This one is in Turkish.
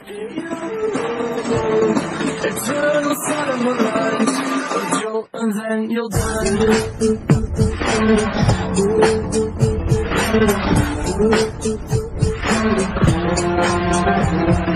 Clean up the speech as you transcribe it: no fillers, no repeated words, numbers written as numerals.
Eternal son of a light, a jolt and then you're done.